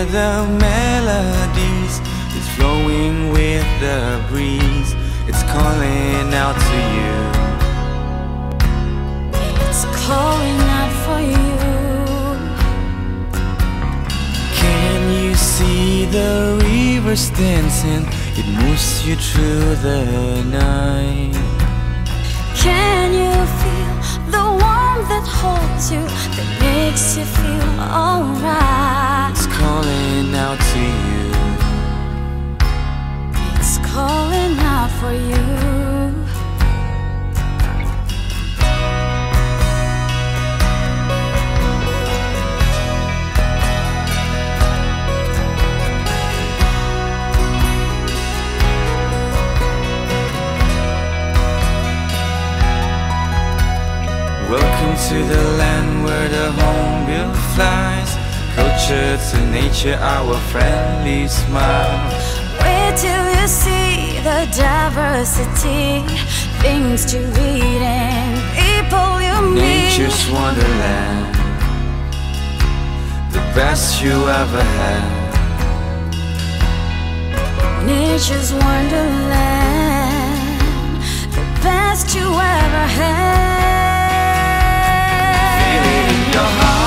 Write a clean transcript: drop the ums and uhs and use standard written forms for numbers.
hear the melodies, it's flowing with the breeze, it's calling out to you. It's calling out for you. Can you see the rivers dancing? It moves you through the night. Can you feel the warmth that holds you, that makes you feel alright? It's calling out to you. It's calling out for you. Welcome to the land where the hornbill flies, culture to nature, our friendly smile. Wait till you see the diversity, things to read and people you meet. Nature's wonderland, the best you ever had. Nature's wonderland, the best you ever had. Feel it in your heart.